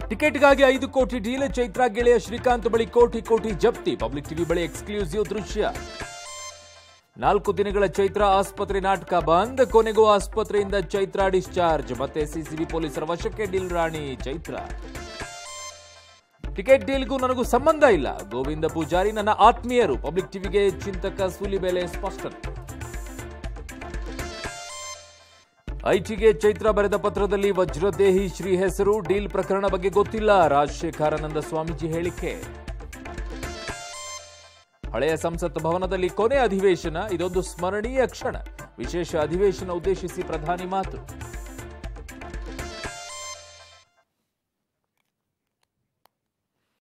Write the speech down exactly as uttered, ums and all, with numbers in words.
ಟಿಕೆಟ್ಗಾಗಿ ಐದು ಕೋಟಿ ಡೀಲ್. ಚೈತ್ರಾ ಗೆಳೆಯ ಶ್ರೀಕಾಂತ್ ಬಳಿ ಕೋಟಿ ಕೋಟಿ ಜಪ್ತಿ. ಪಬ್ಲಿಕ್ ಟಿವಿ ಬಳಿ ಎಕ್ಸ್ಕ್ಲೂಸಿವ್ ದೃಶ್ಯ. ನಾಲ್ಕು ದಿನಗಳ ಚೈತ್ರ ಆಸ್ಪತ್ರೆ ನಾಟಕ ಬಂದ್. ಕೊನೆಗೂ ಆಸ್ಪತ್ರೆಯಿಂದ ಚೈತ್ರಾ ಡಿಸ್ಚಾರ್ಜ್. ಮತ್ತೆ ಸಿಸಿಬಿ ಪೊಲೀಸರ ವಶಕ್ಕೆ ಡೀಲ್ ರಾಣಿ ಚೈತ್ರಾ. ಟಿಕೆಟ್ ಡೀಲ್ಗೂ ನನಗೂ ಸಂಬಂಧ ಇಲ್ಲ. ಗೋವಿಂದ ಪೂಜಾರಿ ನನ್ನ ಆತ್ಮೀಯರು. ಪಬ್ಲಿಕ್ ಟಿವಿಗೆ ಚಿಂತಕ ಸೂಲಿಬೇಲೆ ಸ್ಪಷ್ಟನೆ. ಐಟಿಗೆ ಚೈತ್ರ ಬರೆದ ಪತ್ರದಲ್ಲಿ ವಜ್ರದೇಹಿ ಶ್ರೀ ಹೆಸರು. ಡೀಲ್ ಪ್ರಕರಣ ಬಗ್ಗೆ ಗೊತ್ತಿಲ್ಲ. ರಾಜಶೇಖರಾನಂದ ಸ್ವಾಮೀಜಿ ಹೇಳಿಕೆ. ಹಳೆಯ ಸಂಸತ್ ಭವನದಲ್ಲಿ ಕೊನೆ ಅಧಿವೇಶನ. ಇದೊಂದು ಸ್ಮರಣೀಯ ಕ್ಷಣ. ವಿಶೇಷ ಅಧಿವೇಶನ ಉದ್ದೇಶಿಸಿ ಪ್ರಧಾನಿ ಮಾತು.